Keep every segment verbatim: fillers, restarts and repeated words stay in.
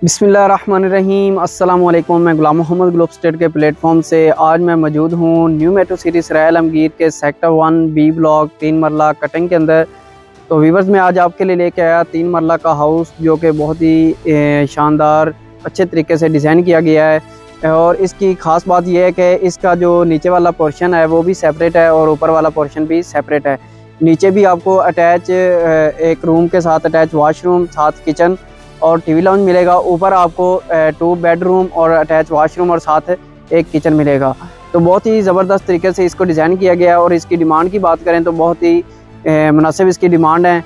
बिस्मिल्लाहिर्रहमानिर्रहीम अस्सलाम वालेकुम। मैं गुलाम मोहम्मद ग्लोब स्टेट के प्लेटफॉर्म से आज मैं मौजूद हूँ new metro city Sarai Alamgir के सेक्टर वन बी ब्लॉक तीन मरला कटिंग के अंदर। तो वीवर्स मैं आज आपके लिए लेके आया तीन मरला का हाउस जो कि बहुत ही शानदार अच्छे तरीके से डिज़ाइन किया गया है। और इसकी ख़ास बात यह है कि इसका जो नीचे वाला पोर्शन है वो भी सेपरेट है और ऊपर वाला पोर्शन भी सेपरेट है। नीचे भी आपको अटैच एक रूम के साथ अटैच वाशरूम, साथ किचन और टीवी लाउंज मिलेगा। ऊपर आपको टू बेडरूम और अटैच वाशरूम और साथ एक किचन मिलेगा। तो बहुत ही ज़बरदस्त तरीके से इसको डिज़ाइन किया गया है। और इसकी डिमांड की बात करें तो बहुत ही मुनासिब इसकी डिमांड है।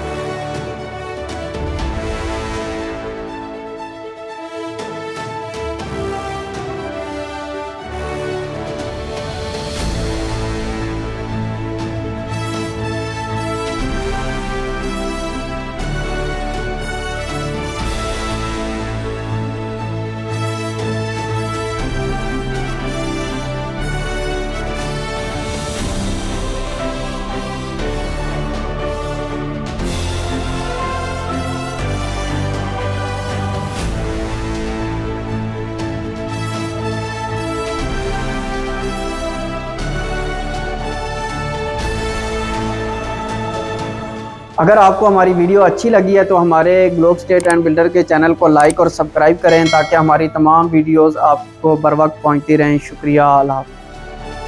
अगर आपको हमारी वीडियो अच्छी लगी है तो हमारे ग्लोब स्टेट एंड बिल्डर के चैनल को लाइक और सब्सक्राइब करें ताकि हमारी तमाम वीडियोस आपको बर वक्त पहुँचती रहें। शुक्रिया। अल्लाह।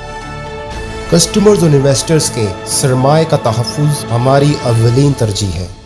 कस्टमर्स और इन्वेस्टर्स के सरमाए का तहफ़्फ़ुज़ हमारी अव्वलीन तरजीह है।